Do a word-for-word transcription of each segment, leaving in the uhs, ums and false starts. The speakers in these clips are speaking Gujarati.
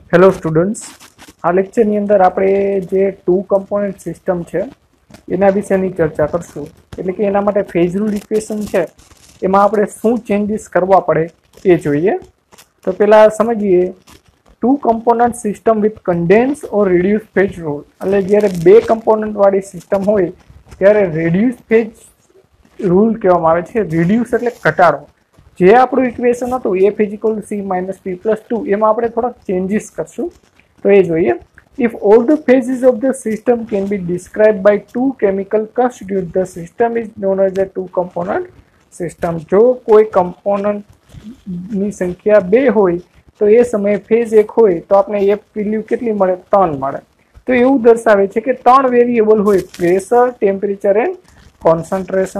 હેલો સ્ટુડન્ટ્સ, આ લેક્ચરની અંદર આપણે જે ટુ કમ્પોનન્ટ સિસ્ટમ છે એના વિશેની ચર્ચા કરશું. એટલે કે એના માટે ફેઝ રૂલ ઇક્વેશન છે એમાં આપણે શું ચેન્જીસ કરવા પડે એ જોઈએ. તો પહેલાં સમજીએ two component system with condense or reduce phase rule. એટલે જ્યારે બે કમ્પોનન્ટવાળી સિસ્ટમ હોય ત્યારે રિડ્યુસ ફેઝ રૂલ કહેવામાં આવે છે. રિડ્યુસ એટલે ઘટાડો. જે આપણું ઇક્વેશન હતું F is equal to C minus P plus two એમાં આપણે થોડાક ચેન્જીસ કરશું. તો એ જોઈએ. If all the phases of the system can be describe by two chemical constitute the system is known as a two component system. જો કોઈ કમ્પોનન્ટની સંખ્યા બે હોય તો એ સમયે ફેઝ એક હોય તો આપણે એફ વેલ્યુ કેટલી મળે? ત્રણ મળે. તો એવું દર્શાવે છે કે ત્રણ વેરિયેબલ હોય: પ્રેશર, ટેમ્પરેચર એન્ડ કોન્સન્ટ્રેશન.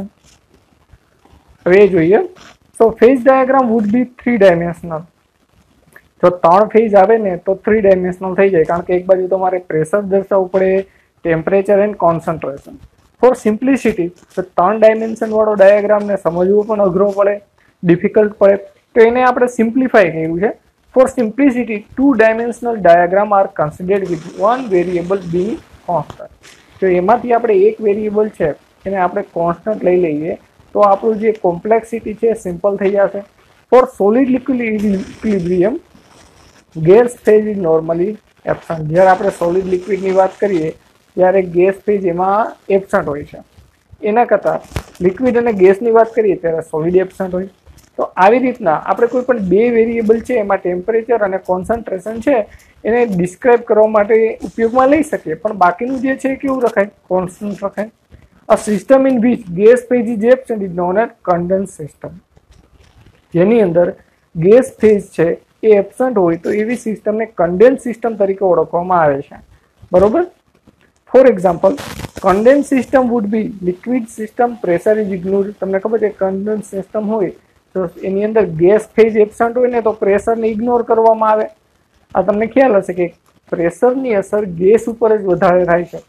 હવે એ જોઈએ. So phase diagram would be three dimensional. જો ત્રણ ફેઝ આવે ને તો થ્રી ડાયમેન્શનલ થઈ જાય, કારણ કે એક બાજુ તમારે પ્રેશર દર્શાવવું પડે, temperature and concentration. For simplicity તો ત્રણ ડાયમેન્શન વાળો ડાયાગ્રામને સમજવો પણ અઘરો પડે, ડિફિકલ્ટ પડે, તો એને આપણે સિમ્પ્લિફાઈ કર્યું છે. For simplicity two dimensional diagram are considered with one variable be constant. તો એમાંથી આપણે એક વેરિયેબલ છે એને આપણે કોન્સ્ટન્ટ લઈ લઈએ તો આપણું જે કોમ્પ્લેક્સિટી છે સિમ્પલ થઈ જશે. For solid liquid equilibrium gas phase is normally absent. જ્યારે આપણે સોલિડ લિક્વિડની વાત કરીએ ત્યારે ગેસ ફેઝ એમાં એબસન્ટ હોય છે. એના કરતાં લિક્વિડ અને ગેસની વાત કરીએ ત્યારે સોલિડ એબસન્ટ હોય. તો આવી રીતના આપણે કોઈ પણ બે વેરિયેબલ છે એમાં ટેમ્પરેચર અને કોન્સન્ટ્રેશન છે એને ડિસ્ક્રાઇબ કરવા માટે ઉપયોગમાં લઈ શકીએ, પણ બાકીનું જે છે કેવું રખાય? કોન્સ્ટન્ટ રખાય. A system in which gas phase is absent is known as condensed system. જેની અંદર ગેસ ફેઝ છે એ એબસન્ટ હોય તો એવી સિસ્ટમને કન્ડેન્સ સિસ્ટમ તરીકે ઓળખવામાં આવે છે. બરોબર. For example, condense system would be liquid system, pressure is ignored. તમને ખબર છે કન્ડેન્સ સિસ્ટમ હોય તો એની અંદર ગેસ ફેઝ એબસન્ટ હોય ને તો પ્રેશરને ઇગ્નોર કરવામાં આવે. આ તમને ખ્યાલ હશે કે પ્રેશરની અસર ગેસ ઉપર જ વધારે થાય છે,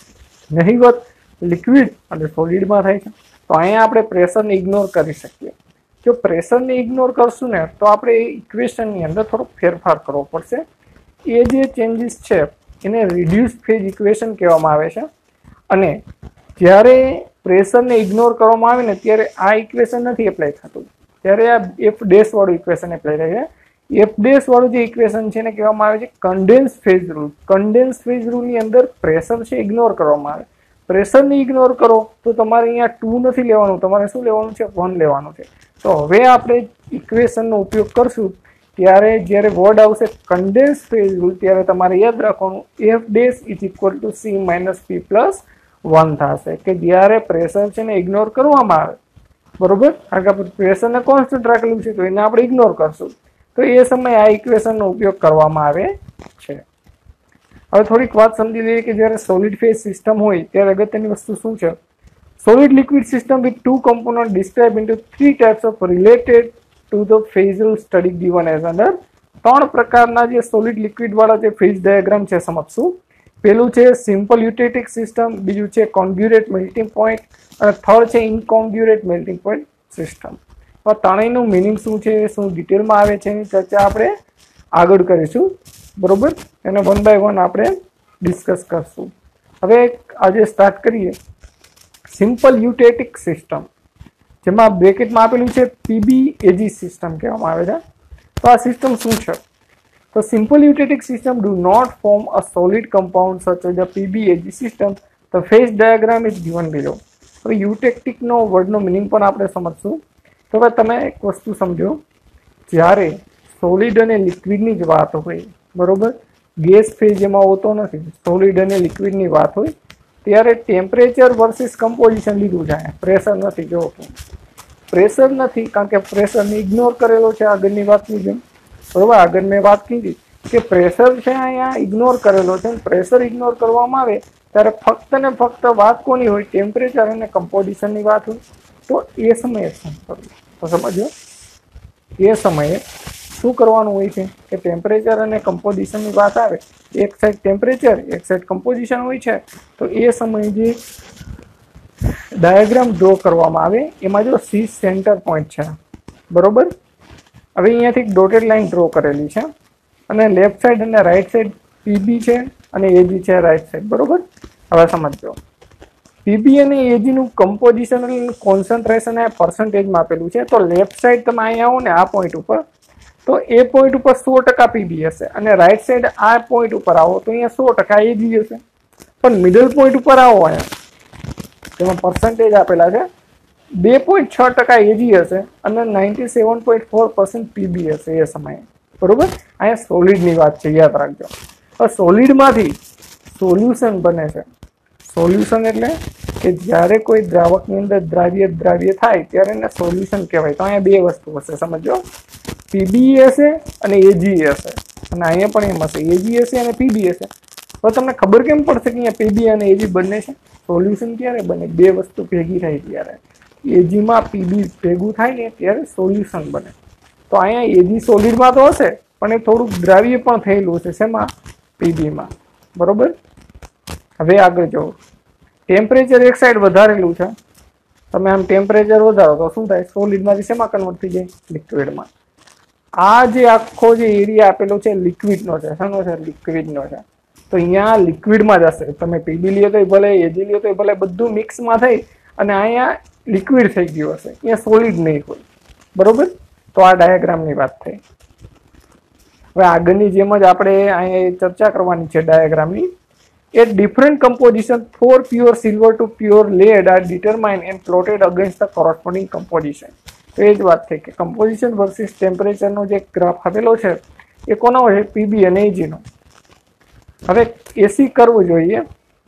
નહીવત લિક્વિડ અને સોલિડમાં થાય છે. તો અહીંયા આપણે પ્રેશરને ઇગ્નોર કરી શકીએ. જો પ્રેશરને ઇગ્નોર કરશું ને તો આપણે એ ઇક્વેશનની અંદર થોડોક ફેરફાર કરવો પડશે. એ જે ચેન્જીસ છે એને રિડ્યુસ ફેઝ ઇક્વેશન કહેવામાં આવે છે. અને જ્યારે પ્રેશરને ઇગ્નોર કરવામાં આવે ને ત્યારે આ ઇક્વેશન નથી એપ્લાય થતું, ત્યારે આ એફ ડેશ વાળું ઇક્વેશન એપ્લાય થાય છે. એફ ડેશ વાળું જે ઇક્વેશન છે એને કહેવામાં આવે છે condense phase rule. Condense phase રૂલની અંદર પ્રેશર છે ઇગ્નોર કરવામાં આવે. પ્રેશરને ઇગ્નોર કરો તો તમારે અહીંયા ટુ નથી લેવાનું, તમારે શું લેવાનું છે? વન લેવાનું છે. તો હવે આપણે ઇક્વેશનનો ઉપયોગ કરશું ત્યારે જ્યારે વર્ડ આવશે કન્ડેન્સ ફેઝ રૂલ ત્યારે તમારે યાદ રાખવાનું F dash is equal to C minus P plus one થશે, કે જ્યારે પ્રેશર છે ને ઇગ્નોર કરવામાં આવે. બરોબર. કારણ કે આપણે પ્રેશરને કોન્સ્ટન્ટ રાખેલું છે તો એને આપણે ઇગ્નોર કરશું. તો એ સમયે આ ઇક્વેશનનો ઉપયોગ કરવામાં આવે છે. હવે થોડીક વાત સમજી લઈએ કે જ્યારે સોલિડ ફેઝ સિસ્ટમ હોય ત્યારે અગત્યની વસ્તુ શું છે? Solid liquid system with two component describe into three types of related to the phasal study given as under. ત્રણ પ્રકારના જે સોલિડ લિક્વિડ વાળા જે ફેઝ ડાયાગ્રામ છે સમજશું. પેલું છે સિમ્પલ યુટેટિક સિસ્ટમ, બીજું છે કોન્ગ્યુરેટ મેલ્ટિંગ પોઈન્ટ અને થર્ડ છે ઇનકોન્ગ્યુરેટ મેલ્ટિંગ પોઈન્ટ સિસ્ટમ. આ ત્રણેયનું મિનિંગ શું છે, શું ડિટેલમાં આવે છે એની ચર્ચા આપણે આગળ કરીશું. બરોબર. એને વન બાય વન આપણે ડિસ્કસ કરશું. હવે આજે સ્ટાર્ટ કરીએ સિમ્પલ યુટેટિક સિસ્ટમ, જેમાં બ્રેકેટમાં આપેલું છે પીબીએજી સિસ્ટમ કહેવામાં આવે છે. તો આ સિસ્ટમ શું છે? તો simple eutectic system do not form a solid compound such as a PbAg system. The phase diagram is given below. હવે યુટેટિકનો વર્ડનો મિનિંગ પણ આપણે સમજશું. તો હવે તમે એક વસ્તુ સમજો, જ્યારે સોલિડ અને લિક્વિડની જ વાત હોય, બરોબર, ગેસ ફેઝ એમાં હોતો નથી, સોલિડ અને લિક્વિડની વાત હોય ત્યારે ટેમ્પરેચર વર્સિસ કમ્પોઝિશન લીધું છે. પ્રેશર નથી. જો પ્રેશર નથી કારણ કે પ્રેશરને ઇગ્નોર કરેલો છે આગળની વાતની જેમ. બરોબર. આગળ મેં વાત કીધી કે પ્રેશર છે અહીંયા ઇગ્નોર કરેલો છે. પ્રેશર ઇગ્નોર કરવામાં આવે ત્યારે ફક્ત ને ફક્ત વાત કોની હોય? ટેમ્પરેચર અને કમ્પોઝિશનની વાત હોય. તો એ સમયે શું કરવું? તો સમજો, એ સમયે શું કરવાનું હોય છે કે ટેમ્પરેચર અને કમ્પોઝિશનની વાત આવે, એક સાઈડ ટેમ્પરેચર એક સાઈડ કમ્પોઝિશન હોય છે, તો એ સમયે જે ડાયાગ્રામ ડ્રો કરવામાં આવે એમાં જો સી સેન્ટર પોઈન્ટ છે. બરોબર. હવે અહીંયાથી એક ડોટેડ લાઈન ડ્રો કરેલી છે અને લેફ્ટ સાઈડ અને રાઈટ સાઈડ પીબી છે અને એજી છે રાઈટ સાઈડ, બરોબર. હવે સમજો પીબી અને એજી નું કમ્પોઝિશન કોન્સન્ટ્રેશન એ પર્સન્ટેજમાં આપેલું છે. તો લેફ્ટ સાઈડ તમે અહીંયા આવો ને આ પોઈન્ટ ઉપર, તો એ પોઈન્ટ ઉપર સો ટકા પીબી હશે અને રાઈટ સાઈડ આ પોઈન્ટ ઉપર આવો તો અહીંયા સો ટકા એજી હશે. પણ મિડલ પોઈન્ટ ઉપર આવો અહીંયા તેમાં પર્સન્ટેજ આપેલા છે બે પોઈન્ટ છ ટકા એજી હશે અને ninety seven point four percent Pb હશે એ સમયે, બરોબર. અહીંયા સોલિડની વાત છે, યાદ રાખજો. હવે સોલિડમાંથી સોલ્યુશન બને છે. સોલ્યુશન એટલે કે જ્યારે કોઈ દ્રાવકની અંદર દ્રાવ્ય દ્રાવ્ય થાય ત્યારે એને સોલ્યુશન કહેવાય. તો અહીંયા બે વસ્તુ હશે, સમજો. પીબી હશે અને એજી હશે અને અહીંયા પણ એમ હશે એજી હશે અને પીબી હશે. તો તમને ખબર કેમ પડશે કે અહીંયા પીબી અને એજી બંને છે? સોલ્યુશન ક્યારે બને? બે વસ્તુ ભેગી થાય ત્યારે. એજીમાં પીબી ભેગું થાય ને ત્યારે સોલ્યુશન બને. તો અહીંયા એજી સોલિડમાં તો હશે પણ એ થોડુંક દ્રાવ્ય પણ થયેલું છે. શેમાં? પીબીમાં, બરોબર. હવે આગળ જો ટેમ્પરેચર એક સાઈડ વધારેલું છે, તમે આમ ટેમ્પરેચર વધારો તો શું થાય? સોલિડમાંથી શેમાં કન્વર્ટ થઈ જાય? લિક્વિડમાં. આ જે આખો જે એરિયા આપેલો છે લિક્વિડનો છે. શાનો છે? લિક્વિડનો છે. તો અહીંયા લિક્વિડમાં જ હશે. તમે પીબી લ્યો તો ભલે, એજી લ્યો તો ભલે, બધું મિક્સમાં થઈ અને અહીંયા લિક્વિડ થઈ ગયું હશે. અહીંયા સોલિડ નહીં હોય, બરોબર. તો આ ડાયાગ્રામની વાત થઈ. હવે આગળની જેમ જ આપણે અહીંયા ચર્ચા કરવાની છે ડાયાગ્રામની. A different composition for pure silver to pure lead are determined and plotted against the corresponding composition. તો એ જ વાત થઈ કે કમ્પોઝિશન વર્સિસ ટેમ્પરેચરનો જે ગ્રાફ આપેલો છે એ કોનો છે? પીબી અને એજીનો. હવે એસી કર્વ જોઈએ.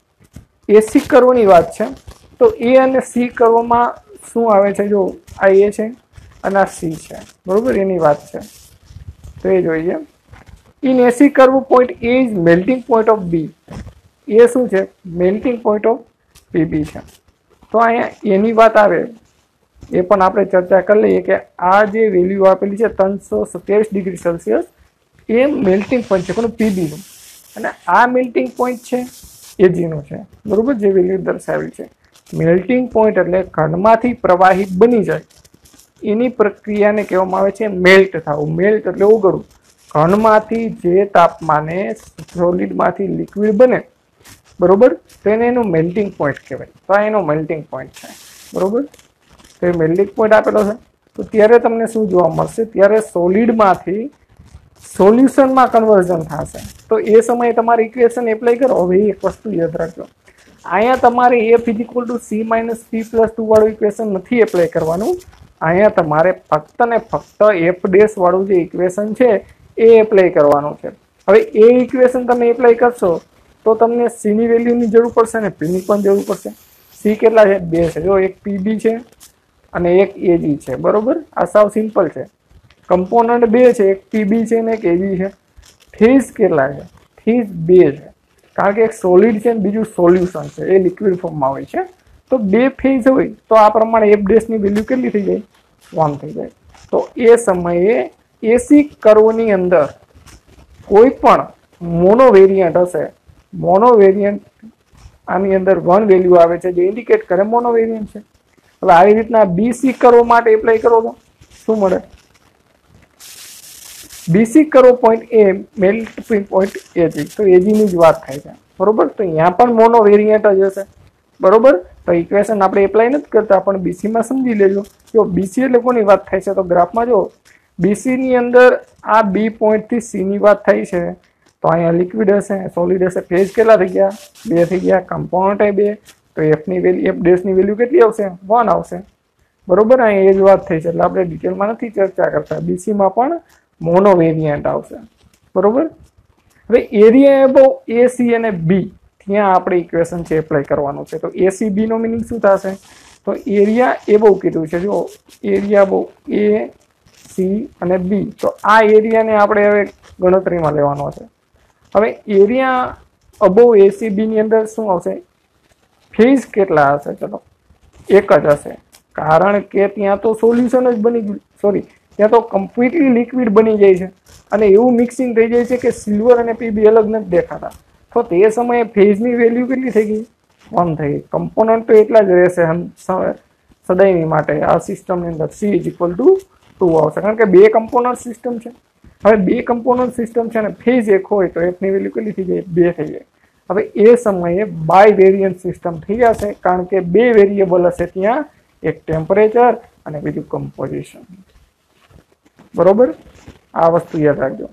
એસી કર્વની વાત છે તો એ અને સી કર્વમાં શું આવે છે? જો આ એ છે અને આ સી છે, બરોબર. એની વાત છે તો એ જોઈએ. In AC curve point A is melting point of B. એ શું છે? મેલ્ટિંગ પોઈન્ટ ઓફ પીબી છે. તો અહીંયા એની વાત આવે એ પણ આપણે ચર્ચા કરી લઈએ કે આ જે વેલ્યુ આપેલી છે ત્રણસો સત્યાવીસ ડિગ્રી સેલ્સિયસ એ મેલ્ટિંગ પોઈન્ટ છે કોનું? પીબીનું. અને આ મેલ્ટિંગ પોઈન્ટ છે એજીનું છે, બરોબર. જે વેલ્યુ દર્શાવેલી છે મેલ્ટિંગ પોઈન્ટ એટલે ઘનમાંથી પ્રવાહી બની જાય એની પ્રક્રિયાને કહેવામાં આવે છે મેલ્ટ થવું. મેલ્ટ એટલે ઓગળવું. ઘનમાંથી જે તાપમાને સોલિડમાંથી લિક્વિડ બને, બરોબર, તો એને એનું મેલ્ટિંગ પોઈન્ટ કહેવાય. તો આ એનો મેલ્ટિંગ પોઈન્ટ છે, બરોબર. તો એ મેલ્ટિંગ પોઈન્ટ આપેલો છે. તો ત્યારે તમને શું જોવા મળશે? ત્યારે સોલિડમાંથી સોલ્યુશનમાં કન્વર્ઝન થશે. તો એ સમયે તમારે ઇક્વેશન એપ્લાય કરો. હવે એક વસ્તુ યાદ રાખજો, અહીંયા તમારે F is equal to C minus P plus two વાળું ઇક્વેશન નથી એપ્લાય કરવાનું. અહીંયા તમારે ફક્ત ને ફક્ત એફ ડેશ વાળું જે ઇક્વેશન છે એ એપ્લાય કરવાનું છે. હવે એ ઇક્વેશન તમે એપ્લાય કરશો તો તમને સી ની વેલ્યુની જરૂર પડશે ને પી ની પણ જરૂર પડશે. સી કેટલા છે? બે છે. જો એક પીબી છે અને એક એજી છે, બરોબર. આ સાવ સિમ્પલ છે. કમ્પોનન્ટ બે છે, એક પીબી છે ને એક એજી છે. ફેઝ કેટલા છે? ફેઝ બે છે, કારણ કે એક સોલિડ છે ને બીજું સોલ્યુશન છે, એ લિક્વિડ ફોર્મમાં હોય છે. તો બે ફેઝ હોય તો આ પ્રમાણે એફ ડેશની વેલ્યુ કેટલી થઈ જાય? વન થઈ જાય. તો એ સમયે એસી કર્વની અંદર કોઈ પણ મોનો વેરિયન્ટ હશે. મોનો વેરિયન્ટ આની અંદર વન વેલ્યુ આવે છે જે ઇન્ડિકેટ કરે મોનો વેરિયન્ટ છે. હવે આવી રીતના બીસી કર્વ માટે એપ્લાય કરો તો શું મળે? BC curve point A melting point Ag. તો એજીની જ વાત થાય છે, બરોબર. તો અહીંયા પણ મોનો વેરિયન્ટ જ હશે, બરોબર. તો ઇક્વેશન આપણે એપ્લાય નથી કરતા પણ બીસીમાં સમજી લેજો. જો બીસી એટલે કોની વાત થાય છે? તો ગ્રાફમાં જો બીસી ની અંદર આ બી પોઈન્ટ થી સી ની વાત થઈ છે. તો અહીંયા લિક્વિડ હશે, સોલિડ હશે. ફેઝ કેટલા થઈ ગયા? બે થઈ ગયા. કમ્પાઉન્ડ એ બે. તો એફ ની વેલ્યુ, એફ ડેશ ની વેલ્યુ કેટલી આવશે? વન આવશે, બરોબર. અહીંયા એ જ વાત થઈ છે એટલે આપણે ડિટેલમાં નથી ચર્ચા કરતા. બીસીમાં પણ મોનો વેરિયન્ટ આવશે, બરોબર. હવે એરિયા એબો એ સી અને બી ત્યાં આપણે ઇક્વેશન છે એપ્લાય કરવાનું છે. તો A C B no meaning શું થશે? તો એરિયા એબો કીધું છે. જો એરિયા બહુ એ સી અને બી. તો આ એરિયાને આપણે હવે ગણતરીમાં લેવાનો છે. હવે એરિયા અબોવ એસીબી ની અંદર શું આવશે? ફેઝ કેટલા હશે? ચલો એક જ હશે, કારણ કે ત્યાં તો સોલ્યુશન જ બની ગયું. સોરી, ત્યાં તો કમ્પ્લીટલી લિક્વિડ બની જાય છે અને એવું મિક્સિંગ થઈ જાય છે કે સિલ્વર અને પીબી અલગ નથી દેખાતા. તો તે સમયે ફેઝની વેલ્યુ કેટલી થઈ ગઈ? વન થઈ ગઈ. કમ્પોનન્ટ તો એટલા જ રહેશે સદાયની માટે આ સિસ્ટમની અંદર. C is equal to two આવશે કારણ કે બે કમ્પોનન્ટ સિસ્ટમ છે. હવે બે કમ્પોનન્ટ સિસ્ટમ છે ને ફેઝ એક હોય તો એફની વેલ્યુ કેટલી થઈ જાય? બે થઈ જાય. હવે એ સમયે બાય વેરિયન્ટ સિસ્ટમ થઈ જશે, કારણ કે બે વેરિયેબલ હશે ત્યાં, એક ટેમ્પરેચર અને બીજું કમ્પોઝિશન. બરોબર, આ વસ્તુ યાદ રાખજો.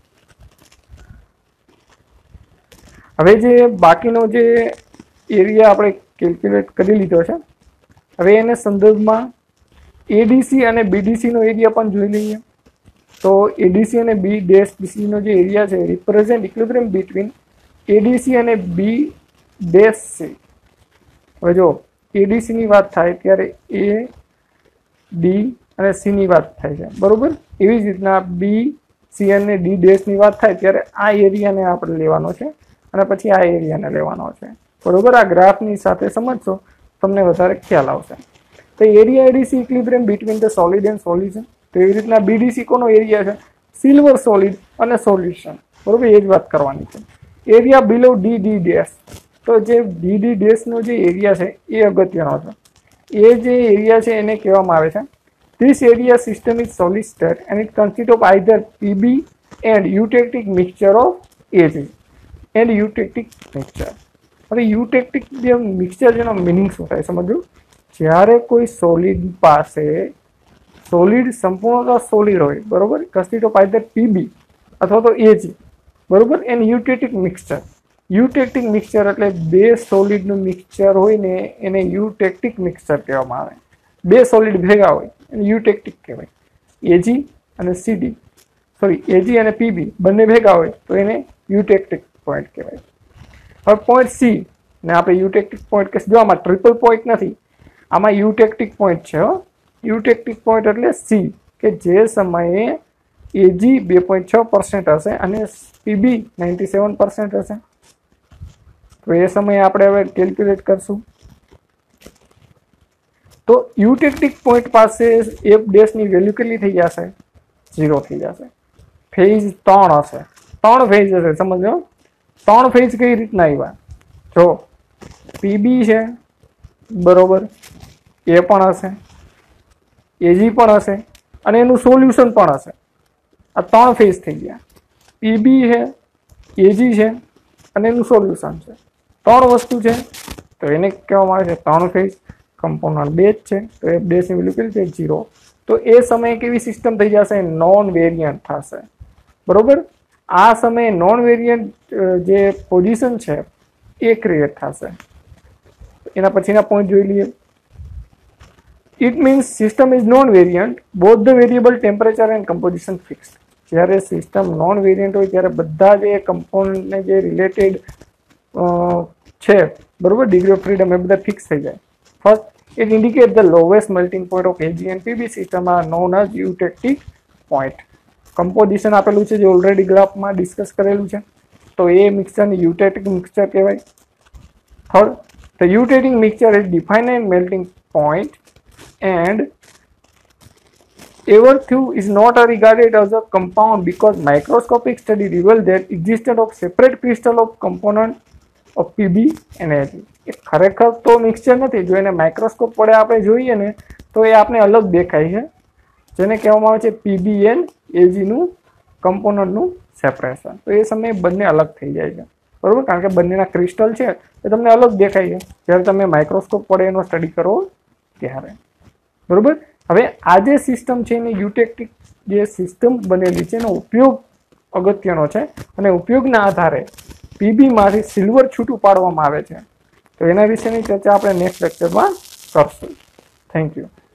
હવે જે બાકીનો જે એરિયા આપણે કેલ્ક્યુલેટ કરી લીધો છે, હવે એને સંદર્ભમાં એડીસી અને બીડીસી નો એરિયા પણ જોઈ લઈએ. તો એડીસી અને બી ડેશ ડીસી નો જે એરિયા છે રિપ્રેઝેન્ટ ઇક્વિલિબ્રિયમ બિટવીન એડીસી અને બી ડેશ સી. હવે જો એડીસી ની વાત થાય ત્યારે એ ડી અને સી ની વાત થાય છે, બરોબર. એવી જ રીતના બી સી અને ડી ડેશ ની વાત થાય ત્યારે આ એરિયાને આપણે લેવાનો છે અને પછી આ એરિયાને લેવાનો છે, બરોબર. આ ગ્રાફની સાથે સમજશો તમને વધારે ખ્યાલ આવશે. તો area ADC equilibrium between the solid and solution. તો એવી રીતના બીડીસી કોનો એરિયા છે? સિલ્વર સોલિડ અને સોલ્યુશન, બરોબર. એ જ વાત કરવાની છે. Area below D D dash. તો જે ડી ડી ડેશ નો જે એરિયા છે એ અગત્યનો છે. એ જે એરિયા છે એને કહેવામાં આવે છે this area system is solid state and it consist of either Pb and eutectic mixture of Ag and eutectic mixture. હવે યુટેક્ટિક જે મિક્સચર જેનો મિનિંગ શું થાય સમજો. જ્યારે કોઈ સોલિડ પાસે સોલિડ સંપૂર્ણતઃ સોલિડ હોય, બરોબર, કન્સિસ્ટ ઓફ આઇધર પીબી અથવા તો એજી, બરોબર, and eutectic mixture. Eutectic mixture એટલે બે સોલિડનું મિક્સચર હોય ને એને યુટેક્ટિક મિક્સચર કહેવામાં આવે. બે સોલિડ ભેગા હોય એને યુટેક્ટિક કહેવાય. એજી અને સીડી સોરી એજી અને પીબી બંને ભેગા હોય તો એને યુટેક્ટિક પોઈન્ટ કહેવાય. હવે પોઈન્ટ સી ને આપણે યુટેક્ટિક પોઈન્ટ કે જો આમાં ટ્રિપલ પોઈન્ટ નથી, આમાં યુટેક્ટિક પોઈન્ટ છે. યુટેક્ટિક પોઈન્ટ એટલે સી, કે જે સમયે એજી બે પોઈન્ટ છ પર્સન્ટ હશે અને પીબી નાઇન્ટી સેવન પર્સન્ટ હશે. તો એ સમયે આપણે હવે કેલ્ક્યુલેટ કરશું. તો યુટેક્ટિક પોઈન્ટ પાસે એફ ડેશની વેલ્યુ કેટલી થઈ જશે? ઝીરો થઈ જશે. ફેઝ ત્રણ હશે, ત્રણ ફેઝ હશે, સમજો. ત્રણ ફેઝ કઈ રીતના આવ્યા? જો પીબી છે, બરોબર, એ પણ હશે, એજી પણ હશે અને એનું સોલ્યુશન પણ હશે. આ ત્રણ ફેઝ થઈ ગયા. પીબી છે, એજી છે અને એનું સોલ્યુશન છે. ત્રણ વસ્તુ છે તો એને કહેવામાં આવે છે ત્રણ ફેઝ. કમ્પોનન્ટ બે જ છે તો એફ ડેશની વેલ્યુ કેટલી છે? ઝીરો. તો એ સમયે કેવી સિસ્ટમ થઈ જશે? નોન વેરિયન્ટ થશે, બરોબર. આ સમયે નોન વેરિયન્ટ જે પોઝિશન છે એ ક્રિએટ થશે. એના પછીના પોઈન્ટ જોઈ લઈએ. It means system is non variant both the variable temperature and composition fix. જ્યારે સિસ્ટમ નોન વેરિયન્ટ હોય ત્યારે બધા જે કમ્પોનન્ટને જે રિલેટેડ છે, બરોબર, ડિગ્રી ઓફ ફ્રીડમ એ બધા ફિક્સ થઈ જાય. First, it indicates the lowest melting point of A G and P B system are known as eutectic point. Composition આપેલું છે જે ઓલરેડી ગ્રાફમાં ડિસ્કસ કરેલું છે, તો એ મિક્સચરને યુટેક્ટિક મિક્સચર કહેવાય. Third, the eutectic mixture is defined as melting point and Everthew is not regarded as a compound because microscopic study revealed that existence of separate crystal of component of P B and A G. એ ખરેખર તો મિક્સચર નથી. જો એને માઇક્રોસ્કોપ વડે આપણે જોઈએ ને તો એ આપણે અલગ દેખાય છે, જેને કહેવામાં આવે છે પીબી એન્ડ એજીનું કમ્પોનન્ટનું સેપરેશન. તો એ સમયે બંને અલગ થઈ જાય છે, બરોબર, કારણ કે બંનેના ક્રિસ્ટલ છે એ તમને અલગ દેખાય છે જ્યારે તમે માઇક્રોસ્કોપ વડે એનો સ્ટડી કરો ત્યારે, બરોબર. હવે આ જે સિસ્ટમ છે એની યુટેક્ટિક જે સિસ્ટમ બનેલી છે એનો ઉપયોગ અગત્યનો છે અને ઉપયોગના આધારે પીબીમાંથી સિલ્વર છૂટું પાડવામાં આવે છે. તો એના વિશેની ચર્ચા આપણે નેક્સ્ટ લેક્ચરમાં કરશું. Thank you.